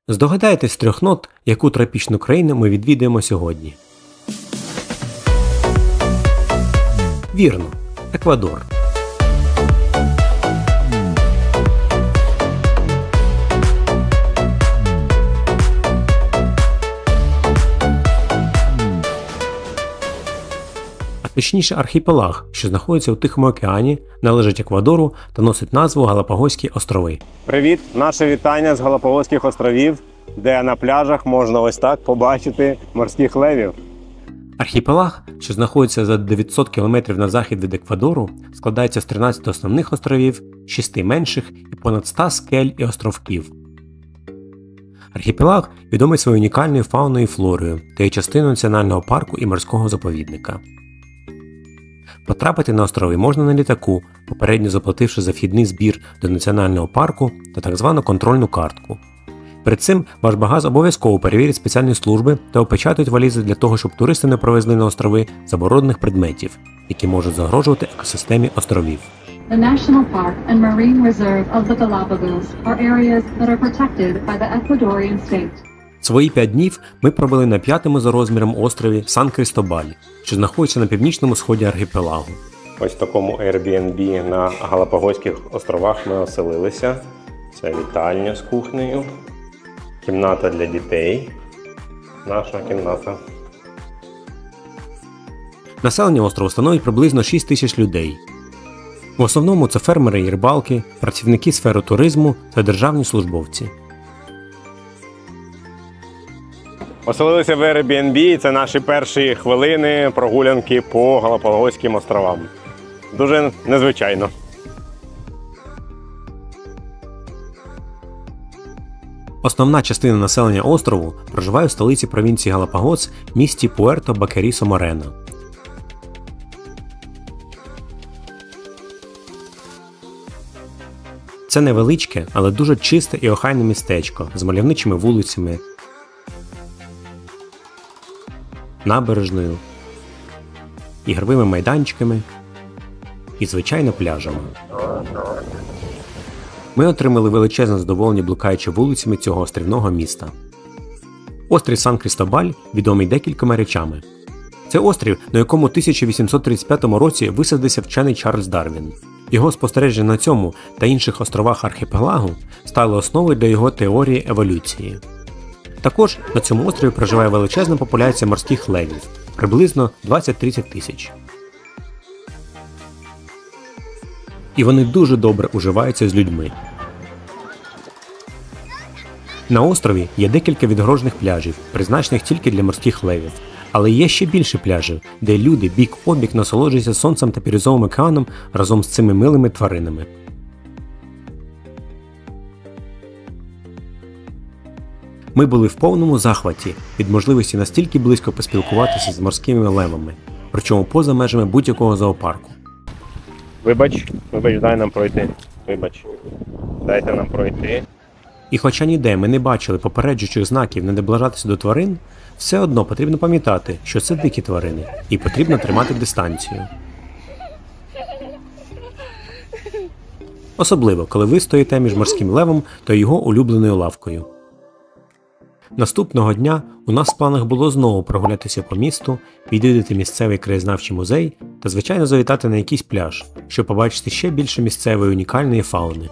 Здогадайтесь з 3 нот, яку тропічну країну ми відвідаємо сьогодні. Вірно, Еквадор. А точніше архіпелаг, що знаходиться у Тихому океані, належить Еквадору та носить назву Галапагоські острови. Привіт! Наше вітання з Галапагоських островів, де на пляжах можна ось так побачити морських левів. Архіпелаг, що знаходиться за 900 км на захід від Еквадору, складається з 13 основних островів, 6 менших і понад 100 скель і островків. Архіпелаг відомий своєю унікальною фауною і флорою та є частиною національного парку і морського заповідника. Потрапити на острови можна на літаку, попередньо заплативши за вхідний збір до національного парку та так звану контрольну картку. Перед цим ваш багаж обов'язково перевірять спеціальні служби та опечатують валізи для того, щоб туристи не провезли на острови заборонених предметів, які можуть загрожувати екосистемі островів. The National Park and Marine Reserve of the Galapagos are areas that are protected by the Ecuadorian state. Свої 5 днів ми провели на 5-му за розміром острові Сан-Крістобаль, що знаходиться на північному сході архіпелагу. Ось в такому Airbnb на Галапагоських островах ми оселилися. Це вітальня з кухнею, кімната для дітей, наша кімната. Населення острову становить приблизно 6 тисяч людей. В основному це фермери і рибалки, працівники сфери туризму та державні службовці. Оселилися в Airbnb, і це наші перші хвилини прогулянки по Галапагоським островам. Дуже незвичайно. Основна частина населення острову проживає в столиці провінції Галапагос, місті Пуерто-Бакерісо-Морено. Це невеличке, але дуже чисте і охайне містечко з мальовничими вулицями, набережною, ігровими майданчиками і, звичайно, пляжами. Ми отримали величезне задоволення, блукаючи вулицями цього острівного міста. Острів Сан-Крістобаль відомий декількома речами. Це острів, на якому у 1835 році висадився вчений Чарльз Дарвін. Його спостереження на цьому та інших островах архіпелагу стали основою для його теорії еволюції. Також на цьому острові проживає величезна популяція морських левів – приблизно 20-30 тисяч. І вони дуже добре уживаються з людьми. На острові є декілька відгорожених пляжів, призначених тільки для морських левів. Але є ще більше пляжів, де люди бік-о-бік насолоджуються сонцем та бірюзовим океаном разом з цими милими тваринами. Ми були в повному захваті від можливості настільки близько поспілкуватися з морськими левами, причому поза межами будь-якого зоопарку. Вибач, дай нам пройти. Дайте нам пройти. І хоча ніде ми не бачили попереджуючих знаків не наближатися до тварин, все одно потрібно пам'ятати, що це дикі тварини, і потрібно тримати дистанцію. Особливо, коли ви стоїте між морським левом та його улюбленою лавкою. Наступного дня у нас в планах було знову прогулятися по місту, відвідати місцевий краєзнавчий музей та, звичайно, завітати на якийсь пляж, щоб побачити ще більше місцевої унікальної фауни.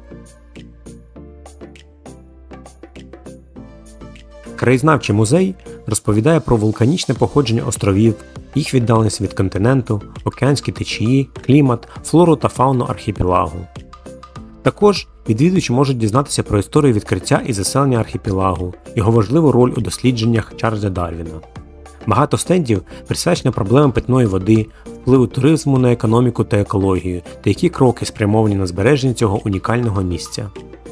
Краєзнавчий музей розповідає про вулканічне походження островів, їх віддаленість від континенту, океанські течії, клімат, флору та фауну архіпелагу. Також відвідувачі можуть дізнатися про історію відкриття і заселення архіпелагу, його важливу роль у дослідженнях Чарльза Дарвіна. Багато стендів присвячено проблемам питної води, впливу туризму на економіку та екологію, та які кроки спрямовані на збереження цього унікального місця.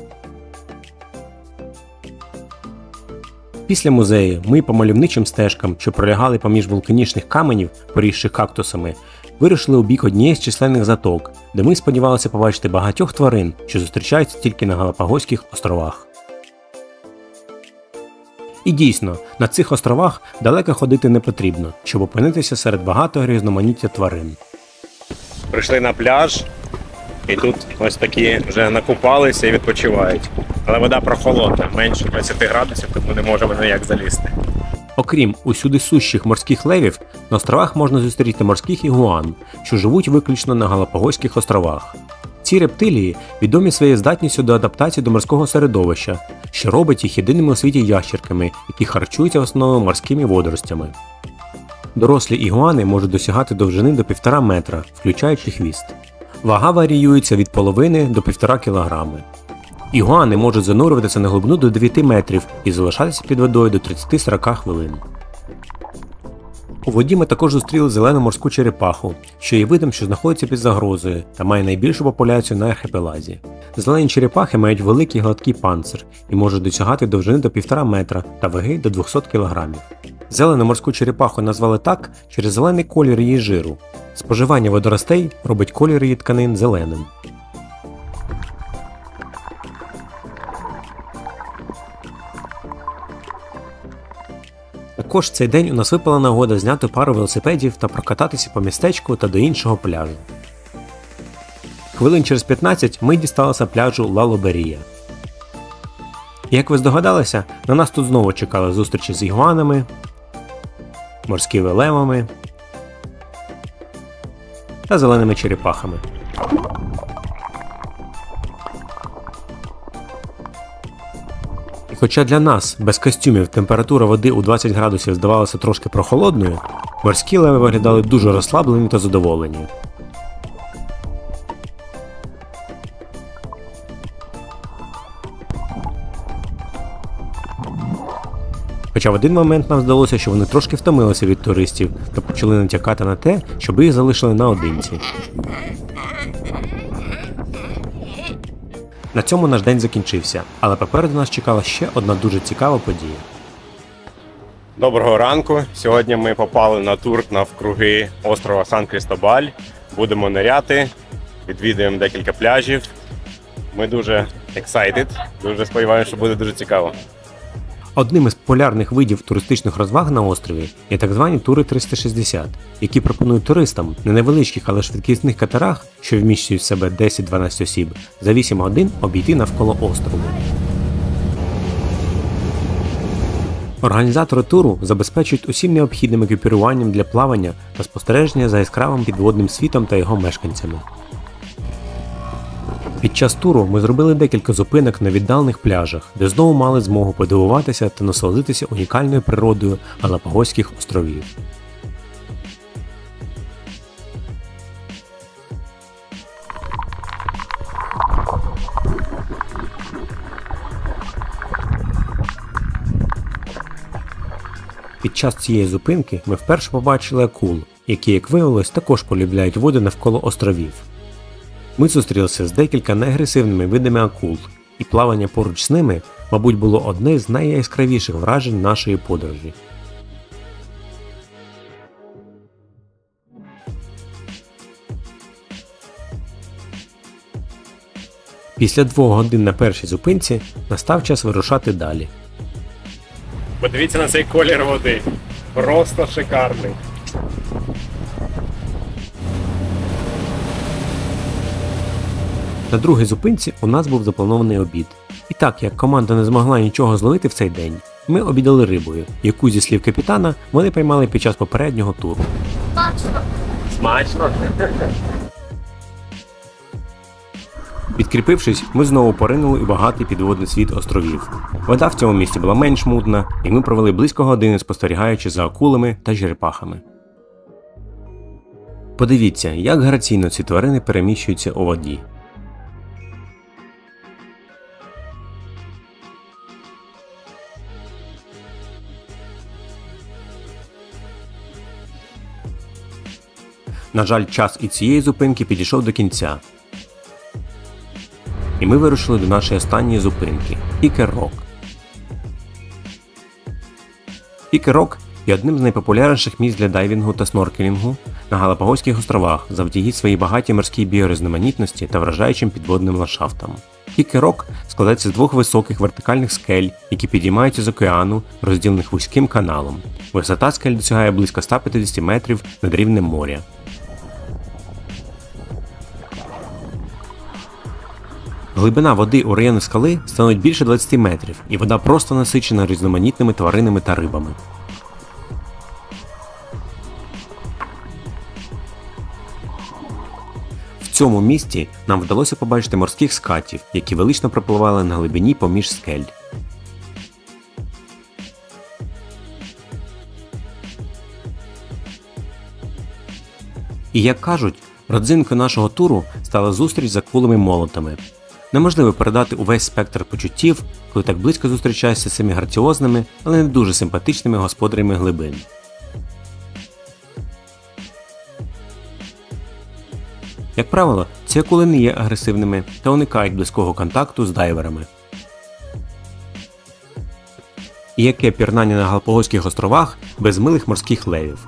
Після музею ми по мальовничим стежкам, що пролягали поміж вулканічних каменів, порісших кактусами, вирушили у бік однієї з численних заток, де ми сподівалися побачити багатьох тварин, що зустрічаються тільки на Галапагоських островах. І дійсно, на цих островах далеко ходити не потрібно, щоб опинитися серед багатого різноманіття тварин. Прийшли на пляж, і тут ось такі вже накупалися і відпочивають. Але вода прохолодна, менше 20 градусів, тому не можемо ніяк залізти. Окрім усюди сущих морських левів, на островах можна зустріти морських ігуан, що живуть виключно на Галапагоських островах. Ці рептилії відомі своєю здатністю до адаптації до морського середовища, що робить їх єдиними у світі ящерками, які харчуються в основному морськими водоростями. Дорослі ігуани можуть досягати довжини до 1,5 метра, включаючи хвіст. Вага варіюється від половини до 1,5 кілограми. Ігуани можуть занурюватися на глибину до 9 метрів і залишатися під водою до 30-40 хвилин. У воді ми також зустріли зелену морську черепаху, що є видом, що знаходиться під загрозою та має найбільшу популяцію на архіпелазі. Зелені черепахи мають великий гладкий панцир і можуть досягати довжини до 1,5 метра та ваги до 200 кг. Зелену морську черепаху назвали так через зелений колір її жиру. Споживання водоростей робить колір її тканин зеленим. Також в цей день у нас випала нагода зняти пару велосипедів та прокататися по містечку та до іншого пляжу. Хвилин через 15 ми дісталися пляжу Ла Лоберія. Як ви здогадалися, на нас тут знову чекали зустрічі з ігуанами, морськими левами та зеленими черепахами. І хоча для нас, без костюмів, температура води у 20 градусів здавалася трошки прохолодною, морські леви виглядали дуже розслаблені та задоволені. Хоча в один момент нам здалося, що вони трошки втомилися від туристів та почали натякати на те, щоб їх залишили наодинці. На цьому наш день закінчився, але попереду нас чекала ще одна дуже цікава подія. Доброго ранку! Сьогодні ми попали на тур навкруги острова Сан-Крістобаль. Будемо ниряти, відвідуємо декілька пляжів. Ми дуже excited, дуже сподіваємося, що буде дуже цікаво. Одним із популярних видів туристичних розваг на острові є так звані тури 360, які пропонують туристам на невеличких, але швидкісних катерах, що вміщують в себе 10-12 осіб, за 8 годин обійти навколо острову. Організатори туру забезпечують усім необхідним екіпіруванням для плавання та спостереження за яскравим підводним світом та його мешканцями. Під час туру ми зробили декілька зупинок на віддалених пляжах, де знову мали змогу подивуватися та насолодитися унікальною природою Галапагоських островів. Під час цієї зупинки ми вперше побачили акул, які, як виявилось, також полюбляють води навколо островів. Ми зустрілися з декілька неагресивними видами акул, і плавання поруч з ними, мабуть, було одне з найяскравіших вражень нашої подорожі. Після 2 годин на першій зупинці настав час вирушати далі. Подивіться на цей колір води. Просто шикарний. На другій зупинці у нас був запланований обід. І так як команда не змогла нічого зловити в цей день, ми обідали рибою, яку, зі слів капітана, вони поймали під час попереднього туру. Смачно! Підкріпившись, ми знову поринули у багатий підводний світ островів. Вода в цьому місці була менш мутна, і ми провели близько години, спостерігаючи за акулами та черепахами. Подивіться, як граційно ці тварини переміщуються у воді. На жаль, час і цієї зупинки підійшов до кінця. І ми вирушили до нашої останньої зупинки – Ікер-Рок. Ікер-Рок є одним з найпопулярніших місць для дайвінгу та сноркелінгу на Галапагоських островах завдяки своїй багатій морській біорізноманітності та вражаючим підводним ландшафтам. Ікер-Рок складається з 2 високих вертикальних скель, які підіймаються з океану, розділених вузьким каналом. Висота скель досягає близько 150 метрів над рівнем моря. Глибина води у районі скали становить більше 20 метрів, і вода просто насичена різноманітними тваринами та рибами. В цьому місті нам вдалося побачити морських скатів, які велично пропливали на глибині поміж скель. І як кажуть, родзинкою нашого туру стала зустріч з акулими молотами. Неможливо передати увесь спектр почуттів, коли так близько зустрічаєшся з цими граціозними, але не дуже симпатичними господарями глибин. Як правило, ці акули не є агресивними та уникають близького контакту з дайверами. І яке пірнання на Галапагоських островах без милих морських левів.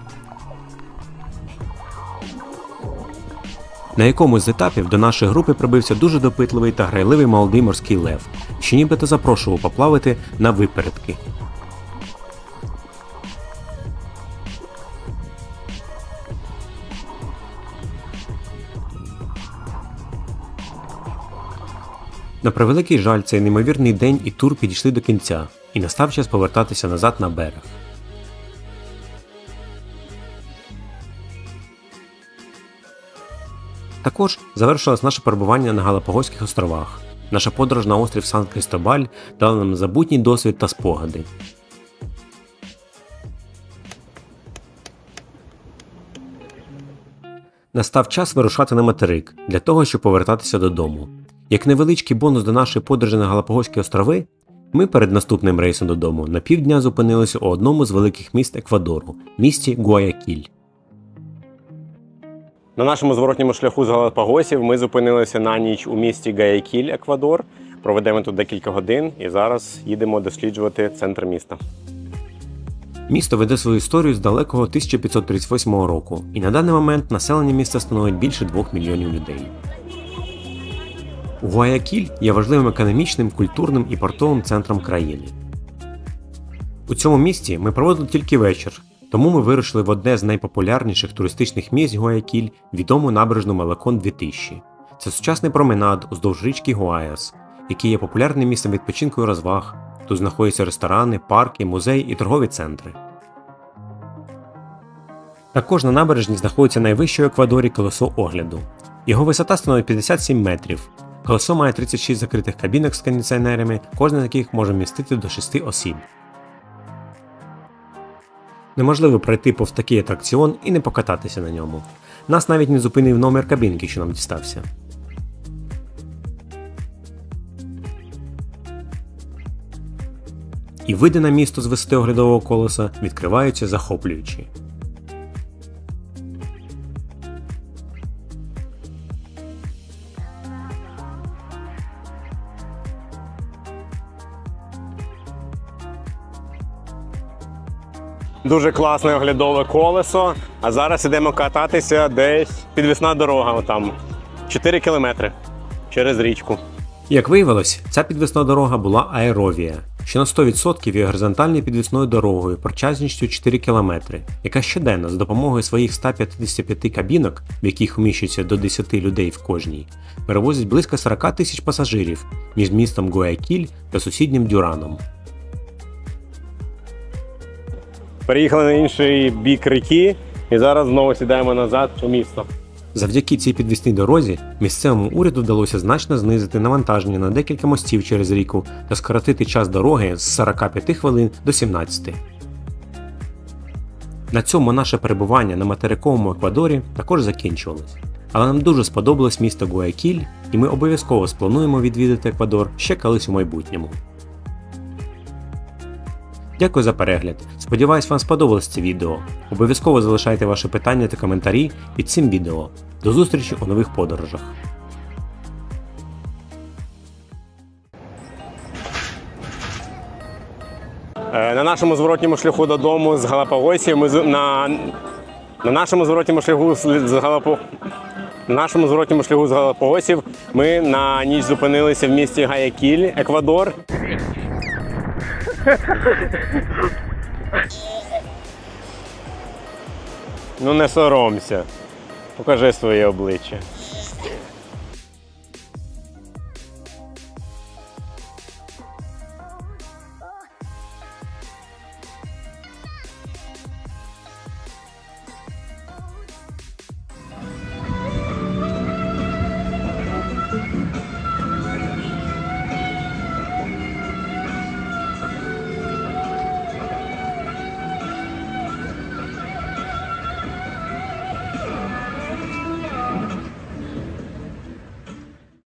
На якомусь з етапів до нашої групи прибився дуже допитливий та грайливий молодий морський лев, що нібито запрошував поплавати на випередки. На превеликий жаль, цей неймовірний день і тур підійшли до кінця, і настав час повертатися назад на берег. Також завершилось наше перебування на Галапагоських островах. Наша подорож на острів Сан-Крістобаль дала нам незабутній досвід та спогади. Настав час вирушати на материк, для того, щоб повертатися додому. Як невеличкий бонус до нашої подорожі на Галапагоські острови, ми перед наступним рейсом додому на півдня зупинилися у одному з великих міст Еквадору – місті Гуаякіль. На нашому зворотньому шляху з Галапагосів ми зупинилися на ніч у місті Гуаякіль, Еквадор. Проведемо тут декілька годин і зараз їдемо досліджувати центр міста. Місто веде свою історію з далекого 1538 року, і на даний момент населення міста становить більше 2 мільйонів людей. Гуаякіль є важливим економічним, культурним і портовим центром країни. У цьому місті ми проводили тільки вечір, тому ми вирушили в одне з найпопулярніших туристичних місць Гуаякіль – відому набережну Малекон 2000. Це сучасний променад уздовж річки Гуаяс, який є популярним місцем відпочинку і розваг. Тут знаходяться ресторани, парки, музеї і торгові центри. Також на набережні знаходиться найвище у Еквадорі колесо огляду. Його висота становить 57 метрів. Колесо має 36 закритих кабінок з кондиціонерами, кожна з яких може вмістити до 6 осіб. Неможливо пройти повз такий атракціон і не покататися на ньому. Нас навіть не зупинив номер кабінки, що нам дістався. І види на місто з висоти оглядового колеса відкриваються захоплюючі. Дуже класне оглядове колесо, а зараз ідемо кататися десь підвісна дорога, отам 4 кілометри через річку. Як виявилось, ця підвісна дорога була аеровія, що на 100% є горизонтальною підвісною дорогою протяжністю 4 км, яка щоденно за допомогою своїх 155 кабінок, в яких вміщується до 10 людей в кожній, перевозить близько 40 тисяч пасажирів між містом Гуаякіль та сусіднім Дюраном. Переїхали на інший бік ріки і зараз знову сідаємо назад у місто. Завдяки цій підвісній дорозі місцевому уряду вдалося значно знизити навантаження на декілька мостів через ріку та скоротити час дороги з 45 хвилин до 17. На цьому наше перебування на материковому Еквадорі також закінчувалось. Але нам дуже сподобалось місто Гуаякіль, і ми обов'язково сплануємо відвідати Еквадор ще колись у майбутньому. Дякую за перегляд. Сподіваюсь, вам сподобалось це відео. Обов'язково залишайте ваші питання та коментарі під цим відео. До зустрічі у нових подорожах. На нашому зворотньому шляху додому з Галапагосів на нашому зворотньому шляху з Галапагосів ми на ніч зупинилися в місті Гуаякіль, Еквадор. Ну не соромся. Покажи своє обличчя.